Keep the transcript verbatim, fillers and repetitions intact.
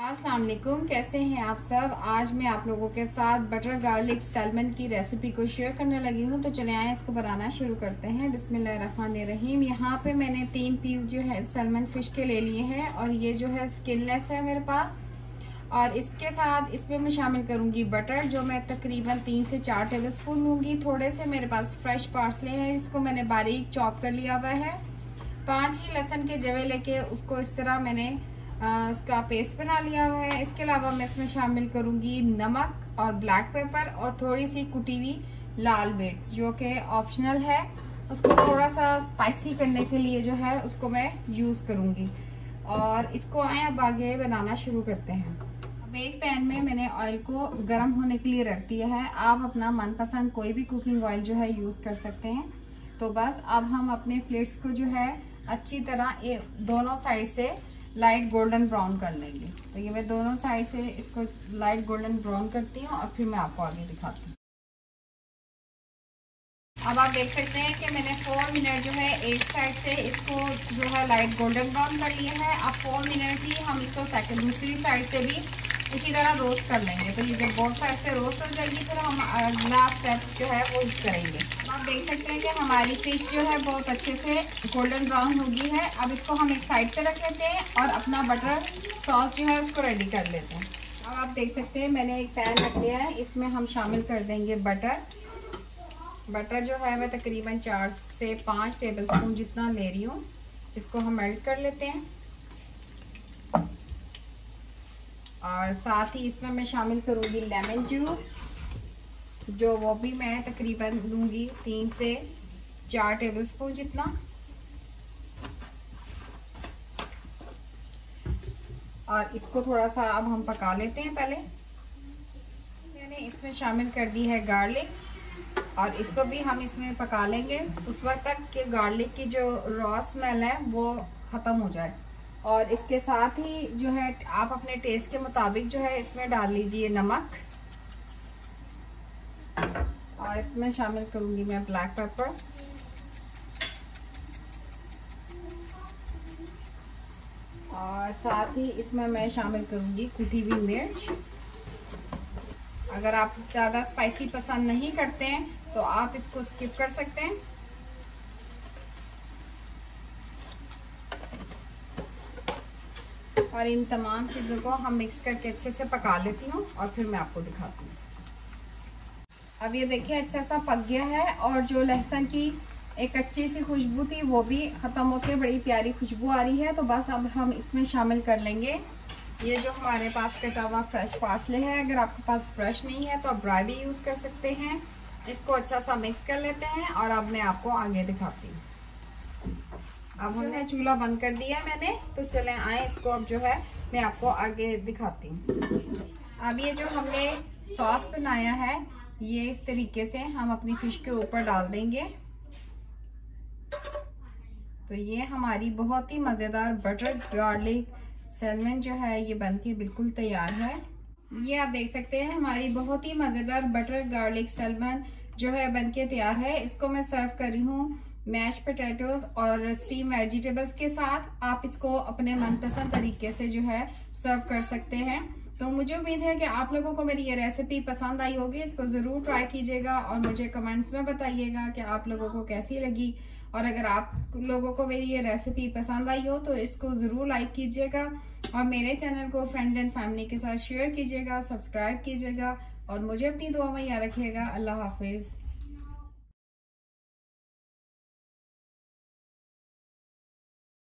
अस्सलाम वालेकुम, कैसे हैं आप सब। आज मैं आप लोगों के साथ बटर गार्लिक सैल्मन की रेसिपी को शेयर करने लगी हूं। तो चले आए इसको बनाना शुरू करते हैं। बिस्मिल्लाहिर्रहमानिर्रहीम। यहाँ पे मैंने तीन पीस जो है सैल्मन फिश के ले लिए हैं और ये जो है स्किनलेस है मेरे पास। और इसके साथ इसमें मैं शामिल करूंगी बटर, जो मैं तकरीबन तीन से चार टेबल स्पून लूंगी। थोड़े से मेरे पास फ्रेश पार्सले हैं, इसको मैंने बारीक चॉप कर लिया हुआ है। पाँच ही लहसुन के जवे लेके उसको इस तरह मैंने आ, उसका पेस्ट बना लिया हुआ है। इसके अलावा मैं इसमें शामिल करूंगी नमक और ब्लैक पेपर और थोड़ी सी कुटी हुई लाल मिर्च, जो कि ऑप्शनल है। उसको थोड़ा सा स्पाइसी करने के लिए जो है उसको मैं यूज़ करूंगी। और इसको आए अब आगे बनाना शुरू करते हैं। अब एक पैन में मैंने ऑयल को गर्म होने के लिए रख दिया है। आप अपना मनपसंद कोई भी कुकिंग ऑयल जो है यूज़ कर सकते हैं। तो बस अब हम अपने प्लेट्स को जो है अच्छी तरह दोनों साइड से लाइट गोल्डन ब्राउन कर लेंगे। तो ये मैं दोनों साइड से इसको लाइट गोल्डन ब्राउन करती हूँ और फिर मैं आपको आगे दिखाती हूँ। अब आप देख सकते हैं कि मैंने फोर मिनट जो है एक साइड से इसको जो है लाइट गोल्डन ब्राउन कर लिया है। अब फोर मिनट ही हम इसको सेकंड दूसरी साइड से भी इसी तरह रोस्ट कर लेंगे। तो ये जब बहुत साइड से रोस्ट हो जाएगी फिर हम अगला स्टेप जो है वो करेंगे। आप देख सकते हैं कि हमारी फिश जो है बहुत अच्छे से गोल्डन ब्राउन हो गई है। अब इसको हम एक साइड पे रख लेते हैं और अपना बटर सॉस जो है उसको रेडी कर लेते हैं। अब आप देख सकते हैं मैंने एक पैन रख लिया है, इसमें हम शामिल कर देंगे बटर। बटर जो है मैं तकरीबन चार से पाँच टेबल स्पून जितना ले रही हूँ। इसको हम मेल्ट कर लेते हैं और साथ ही इसमें मैं शामिल करूँगी लेमन जूस, जो वो भी मैं तकरीबन लूँगी तीन से चार टेबलस्पून जितना। और इसको थोड़ा सा अब हम पका लेते हैं। पहले मैंने इसमें शामिल कर दी है गार्लिक और इसको भी हम इसमें पका लेंगे उस वक्त तक कि गार्लिक की जो रॉ स्मेल है वो ख़त्म हो जाए। और इसके साथ ही जो है आप अपने टेस्ट के मुताबिक जो है इसमें डाल लीजिए नमक। और इसमें शामिल करूंगी मैं ब्लैक पेपर और साथ ही इसमें मैं शामिल करूंगी कुटी हुई मिर्च। अगर आप ज़्यादा स्पाइसी पसंद नहीं करते हैं तो आप इसको स्किप कर सकते हैं। और इन तमाम चीज़ों को हम मिक्स करके अच्छे से पका लेती हूँ और फिर मैं आपको दिखाती हूँ। अब ये देखिए अच्छा सा पक गया है और जो लहसुन की एक अच्छी सी खुशबू थी वो भी ख़त्म होकर बड़ी प्यारी खुशबू आ रही है। तो बस अब हम इसमें शामिल कर लेंगे ये जो हमारे पास कटा हुआ फ्रेश पार्सले है। अगर आपके पास फ्रेश नहीं है तो आप ड्राई भी यूज़ कर सकते हैं। इसको अच्छा सा मिक्स कर लेते हैं और अब मैं आपको आगे दिखाती हूँ। अब हमने चूल्हा बंद कर दिया है मैंने, तो चलें आए इसको अब जो है मैं आपको आगे दिखाती हूँ। अब ये जो हमने सॉस बनाया है ये इस तरीके से हम अपनी फिश के ऊपर डाल देंगे। तो ये हमारी बहुत ही मज़ेदार बटर गार्लिक सैल्मन जो है ये बनके बिल्कुल तैयार है। ये आप देख सकते हैं हमारी बहुत ही मज़ेदार बटर गार्लिक सैल्मन जो है बनके तैयार है। इसको मैं सर्व कर रही हूँ मैश पोटैटोज और स्टीम वेजिटेबल्स के साथ। आप इसको अपने मनपसंद तरीके से जो है सर्व कर सकते हैं। तो मुझे उम्मीद है कि आप लोगों को मेरी ये रेसिपी पसंद आई होगी। इसको ज़रूर ट्राई कीजिएगा और मुझे कमेंट्स में बताइएगा कि आप लोगों को कैसी लगी। और अगर आप लोगों को मेरी ये रेसिपी पसंद आई हो तो इसको ज़रूर लाइक कीजिएगा और मेरे चैनल को फ्रेंड्स एंड फैमिली के साथ शेयर कीजिएगा, सब्सक्राइब कीजिएगा और मुझे अपनी दुआ में याद रखिएगा। अल्लाह हाफिज़।